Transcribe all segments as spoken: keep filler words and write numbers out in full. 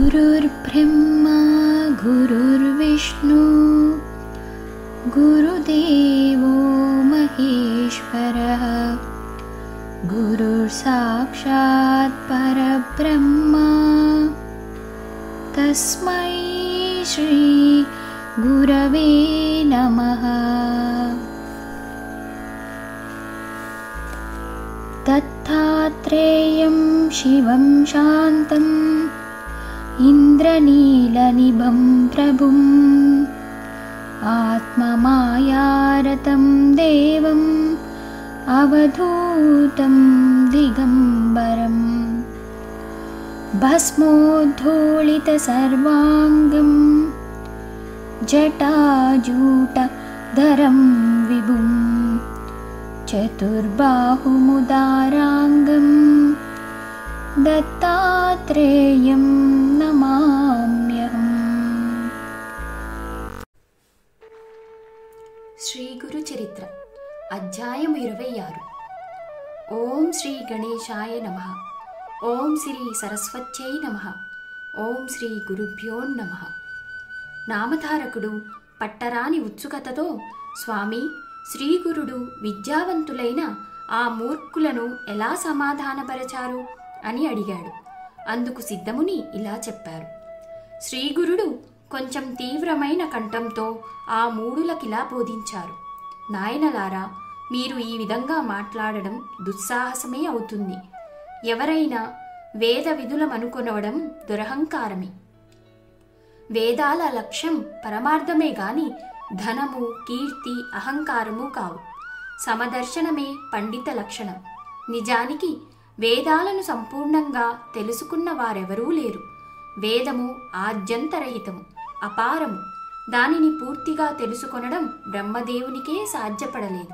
गुरुर्ब्रह्मा गुरुर्विष्णु गुरुदेवो महेश्वरः गुरुर्साक्षात् परब्रह्मा तस्मै श्री गुरवे नमः। दत्तात्रेयं शिवं शान्तम् इन्द्रनीलनिभं प्रभुम् आत्ममायारतं देवम् अवधूतं दिगम्बरम् भस्मोद्धूलितसर्वाङ्गं जटाजूटधरं विभुम् चतुर्बाहुमुदाराङ्गं दत्तात्रेयं नमाम्यहम्। శ్రీ గురు చరిత్ర అధ్యాయం ఇరవై ఆరు. ఓం శ్రీ గణేశాయ నమః. ఓం శ్రీ సరస్వత్యై నమః. ఓం శ్రీ గురుభ్యో నమః. నామధారకుడు పట్టరాని ఉత్సుకతతో, స్వామి, శ్రీగురుడు విద్యావంతులైన ఆ మూర్ఖులను ఎలా సమాధానపరచారు అని అడిగాడు. అందుకు సిద్ధముని ఇలా చెప్పారు. శ్రీగురుడు కొంచెం తీవ్రమైన కంఠంతో ఆ మూఢులకిలా బోధించారు. నాయనలారా, మీరు ఈ విధంగా మాట్లాడడం దుస్సాహసమే అవుతుంది. ఎవరైనా వేద విధులమనుకొనవడం దురహంకారమే. వేదాల లక్ష్యం పరమార్థమే గాని ధనము, కీర్తి, అహంకారము కావు. సమదర్శనమే పండిత లక్షణం. నిజానికి వేదాలను సంపూర్ణంగా తెలుసుకున్న వారెవరూ లేరు. వేదము ఆద్యంతరహితము, అపారము. దానిని పూర్తిగా తెలుసుకొనడం బ్రహ్మదేవునికే సాధ్యపడలేదు.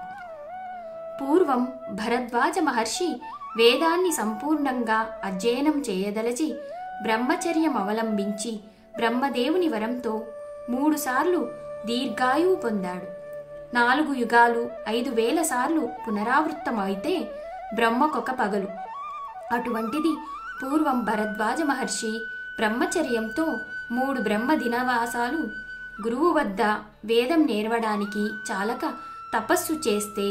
పూర్వం భరద్వాజ మహర్షి వేదాన్ని సంపూర్ణంగా అధ్యయనం చేయదలచి బ్రహ్మచర్యం అవలంబించి బ్రహ్మదేవుని వరంతో మూడుసార్లు దీర్ఘాయువు పొందాడు. నాలుగు యుగాలు ఐదు వేల సార్లు పునరావృత్తమైతే బ్రహ్మకొక పగలు. అటువంటిది పూర్వం భరద్వాజ మహర్షి బ్రహ్మచర్యంతో మూడు బ్రహ్మ దినవాసాలు గురువు వద్ద వేదం నేర్వడానికి చాలక తపస్సు చేస్తే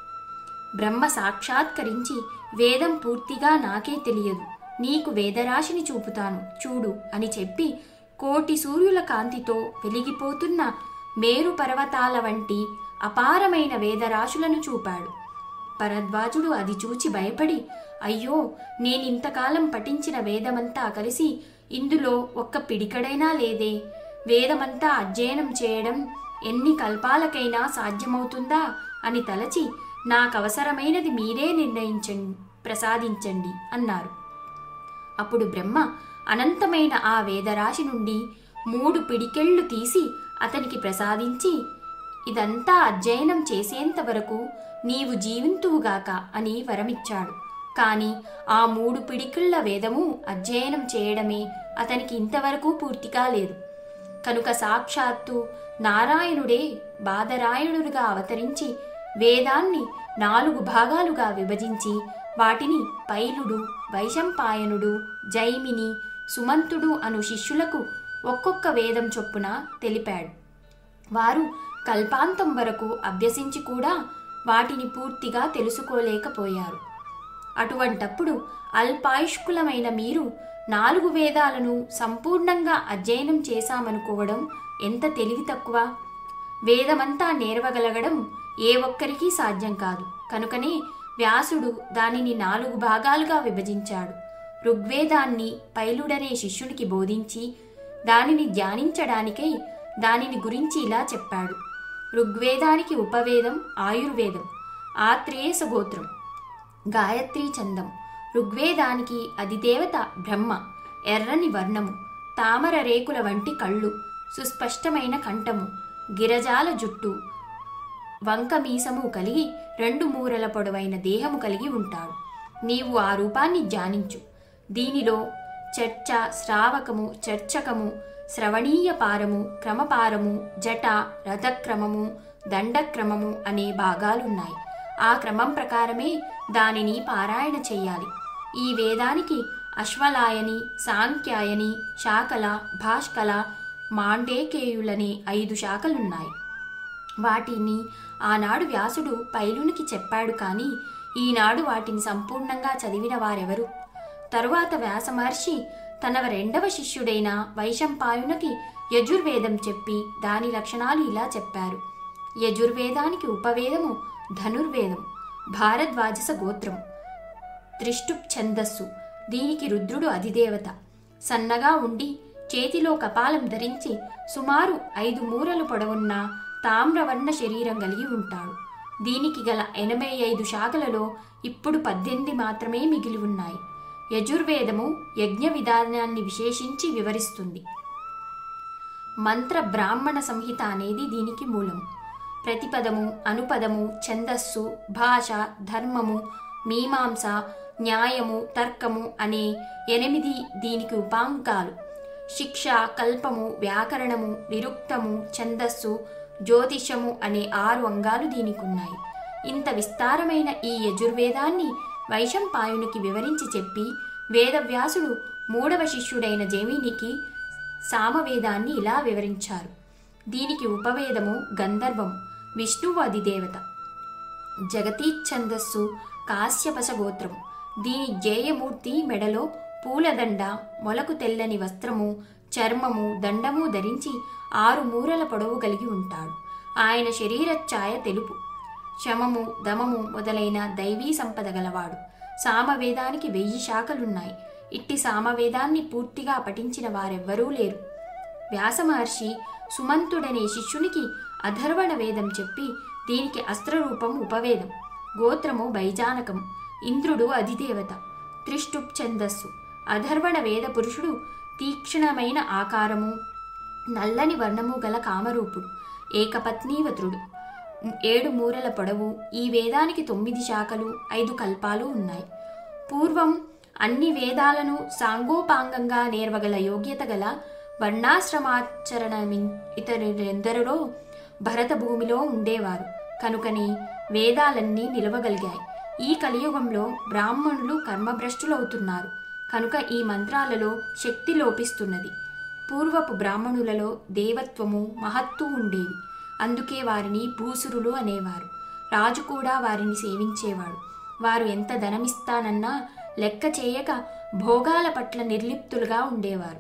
బ్రహ్మ సాక్షాత్కరించి, వేదం పూర్తిగా నాకే తెలియదు, నీకు వేదరాశిని చూపుతాను చూడు అని చెప్పి కోటి సూర్యుల కాంతితో వెలిగిపోతున్న మేరు పర్వతాల వంటి అపారమైన వేదరాశులను చూపాడు. భరద్వాజుడు అది చూచి భయపడి, అయ్యో, నేనింతకాలం పఠించిన వేదమంతా కలిసి ఇందులో ఒక్క పిడికడైనా లేదే, వేదమంతా అధ్యయనం చేయడం ఎన్ని కల్పాలకైనా సాధ్యమవుతుందా అని తలచి, నాకవసరమైనది మీరే నిర్ణయించండి, ప్రసాదించండి అన్నారు. అప్పుడు బ్రహ్మ అనంతమైన ఆ వేదరాశి నుండి మూడు పిడికెళ్ళు తీసి అతనికి ప్రసాదించి, ఇదంతా అధ్యయనం చేసేంత వరకు నీవు జీవింతువుగాక అని వరమిచ్చాడు. కాని ఆ మూడు పిడికిళ్ల వేదము అధ్యయనం చేయడమే అతనికి ఇంతవరకు పూర్తి కాలేదు. కనుక సాక్షాత్తు నారాయణుడే బాదరాయణుడిగా అవతరించి వేదాన్ని నాలుగు భాగాలుగా విభజించి వాటిని పైలుడు, వైశంపాయనుడు, జైమిని, సుమంతుడు అను శిష్యులకు ఒక్కొక్క వేదం చొప్పున తెలిపాడు. వారు కల్పాంతం వరకు అభ్యసించి కూడా వాటిని పూర్తిగా తెలుసుకోలేకపోయారు. అటువంటప్పుడు అల్పాయుష్కులమైన మీరు నాలుగు వేదాలను సంపూర్ణంగా అధ్యయనం చేశామనుకోవడం ఎంత తెలివి తక్కువ. వేదమంతా నేర్వగలగడం ఏ ఒక్కరికీ సాధ్యం కాదు. కనుకనే వ్యాసుడు దానిని నాలుగు భాగాలుగా విభజించాడు. ఋగ్వేదాన్ని పైలుడనే శిష్యునికి బోధించి దానిని ధ్యానించడానికై దానిని గురించి ఇలా చెప్పాడు. ఋగ్వేదానికి ఉపవేదం ఆయుర్వేదం, ఆత్రేయస గోత్రం, గాయత్రీ ఛందం. ఋగ్వేదానికి అధిదేవత బ్రహ్మ, ఎర్రని వర్ణము, తామర రేకుల వంటి కళ్ళు, సుస్పష్టమైన కంఠము, గిరజాల జుట్టు, వంక మీసము కలిగి రెండు మూరల పొడవైన దేహము కలిగి ఉంటాడు. నీవు ఆ రూపాన్ని ధ్యానించు. దీనిలో చర్చ, శ్రావకము, చర్చకము, శ్రవణీయ పారము, క్రమపారము, జట, రథక్రమము, దండక్రమము అనే భాగాలున్నాయి. ఆ క్రమం ప్రకారమే దానిని పారాయణ చెయ్యాలి. ఈ వేదానికి అశ్వలాయని, సాంఖ్యాయని, శాకల, భాష్కల, మాండేకేయులనే ఐదు శాఖలున్నాయి. వాటిని ఆనాడు వ్యాసుడు పైలునికి చెప్పాడు, కానీ ఈనాడు వాటిని సంపూర్ణంగా చదివిన వారెవరు? తరువాత వ్యాస మహర్షి తన రెండవ శిష్యుడైన వైశంపాయునికి యజుర్వేదం చెప్పి దాని లక్షణాలు ఇలా చెప్పారు. యజుర్వేదానికి ఉపవేదము ధనుర్వేదం, భారద్వాజస గోత్రం, త్రిష్టుప్ ఛందస్సు. దీనికి రుద్రుడు అధిదేవత. సన్నగా ఉండి చేతిలో కపాలం ధరించి సుమారు ఐదు మూరలు పొడవున్న తామ్రవర్ణ శరీరం కలిగి ఉంటాడు. దీనికి గల ఎనభై ఐదు శాఖలలో ఇప్పుడు పద్దెనిమిది మాత్రమే మిగిలి ఉన్నాయి. యజుర్వేదము యజ్ఞ విధానాన్ని విశేషించి వివరిస్తుంది. మంత్ర బ్రాహ్మణ సంహిత అనేది దీనికి మూలము. ప్రతిపదము, అనుపదము, ఛందస్సు, భాష, ధర్మము, మీమాంస, న్యాయము, తర్కము అనే ఎనిమిది దీనికి ఉపాంగాలు. శిక్ష, కల్పము, వ్యాకరణము, నిరుక్తము, ఛందస్సు, జ్యోతిషము అనే ఆరు అంగాలు దీనికి ఉన్నాయి. ఇంత విస్తారమైన ఈ యజుర్వేదాన్ని వైశంపాయునికి వివరించి చెప్పి వేదవ్యాసుడు మూడవ శిష్యుడైన జైమినికి సామవేదాన్ని ఇలా వివరించారు. దీనికి ఉపవేదము గంధర్వం, విష్ణువు అధిదేవత. జగతీఛందస్సు కాశ్యపశ గోత్రం. దీని జేయమూర్తి మెడలో పూలదండ, మొలకు తెల్లని వస్త్రము, చర్మము, దండము ధరించి ఆరు మూరల పొడవు కలిగి ఉంటాడు. ఆయన శరీరఛాయ తెలుపు. శమము, దమము మొదలైన దైవీ సంపద గలవాడు. సామవేదానికి వెయ్యి శాఖలున్నాయి. ఇట్టి సామవేదాన్ని పూర్తిగా పఠించిన వారెవ్వరూ లేరు. వ్యాసమహర్షి సుమంతుడనే శిష్యునికి అధర్వణ వేదం చెప్పి దీనికి అస్త్రరూపం ఉపవేదం, గోత్రము బైజానకం, ఇంద్రుడు అధిదేవత, త్రిష్టుప్ ఛందస్సు. అధర్వణ వేద పురుషుడు తీక్షణమైన ఆకారము, నల్లని వర్ణము గల కామరూపుడు, ఏకపత్నీవతుడు, ఏడు మూరల పొడవు. ఈ వేదానికి తొమ్మిది శాఖలు, ఐదు కల్పాలు ఉన్నాయి. పూర్వం అన్ని వేదాలను సాంగోపాంగంగా నేర్వగల యోగ్యత గల వర్ణాశ్రమాచరణ ఇతరులెందరో భరత భూమిలో ఉండేవారు. కనుకని వేదాలన్నీ నిలవగలిగాయి. ఈ కలియుగంలో బ్రాహ్మణులు కర్మభ్రష్టులవుతున్నారు. కనుక ఈ మంత్రాలలో శక్తి లోపిస్తున్నది. పూర్వపు బ్రాహ్మణులలో దేవత్వము, మహత్తు ఉండేవి. అందుకే వారిని భూసురులు అనేవారు. రాజు కూడా వారిని సేవించేవాడు. వారు ఎంత ధనమిస్తానన్నా లెక్క చేయక భోగాల పట్ల నిర్లిప్తులుగా ఉండేవారు.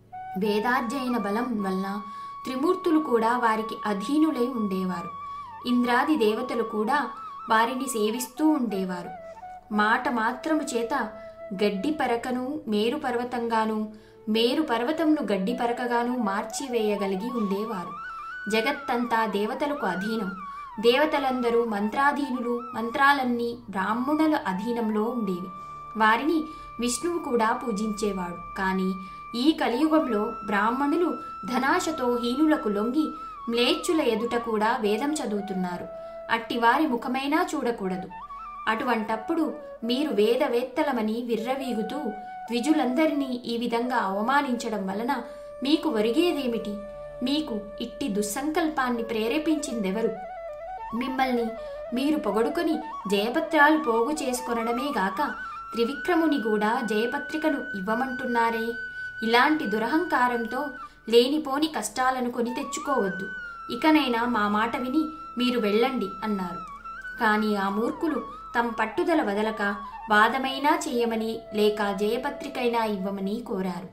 వేదాధ్యయన బలం వలన త్రిమూర్తులు కూడా వారికి అధీనులై ఉండేవారు. ఇంద్రాది దేవతలు కూడా వారిని సేవిస్తూ ఉండేవారు. మాట మాత్రము చేత గడ్డి పరకను మేరు పర్వతంగాను, మేరు పర్వతంను గడ్డి పరకగాను మార్చివేయగలిగి ఉండేవారు. జగత్తంతా దేవతలకు అధీనం. దేవతలందరూ మంత్రాధీనులు. మంత్రాలన్నీ బ్రాహ్మణుల అధీనంలో ఉండేవి. వారిని విష్ణువు కూడా పూజించేవాడు. కానీ ఈ కలియుగంలో బ్రాహ్మణులు ధనాశతో హీనులకు లొంగి మ్లేచ్చుల ఎదుట కూడా వేదం చదువుతున్నారు. అట్టి వారి ముఖమైనా చూడకూడదు. అటువంటప్పుడు మీరు వేదవేత్తలమని విర్రవీగుతూ ద్విజులందరినీ ఈ విధంగా అవమానించడం వలన మీకు ఒరిగేదేమిటి? మీకు ఇట్టి దుస్సంకల్పాన్ని ప్రేరేపించిందెవరు? మిమ్మల్ని మీరు పొగడుకొని జయపత్రాలు పోగు చేసుకొనడమే గాక త్రివిక్రముని కూడా జయపత్రికను ఇవ్వమంటున్నారే. ఇలాంటి దురహంకారంతో లేనిపోని కష్టాలను కొని తెచ్చుకోవద్దు. ఇకనైనా మా మాట విని మీరు వెళ్ళండి అన్నారు. కానీ ఆ మూర్ఖులు తమ పట్టుదల వదలక వాదమైనా చేయమని లేక జయపత్రికైనా ఇవ్వమని కోరారు.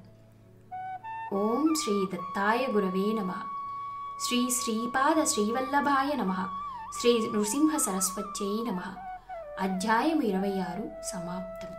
ఓం శ్రీ దత్తాయ గురవే నమః. శ్రీ శ్రీపాద శ్రీవల్లభాయ నమః. శ్రీ నృసింహ సరస్వత్యై నమః. అధ్యాయం ఇరవై ఆరు సమాప్తం.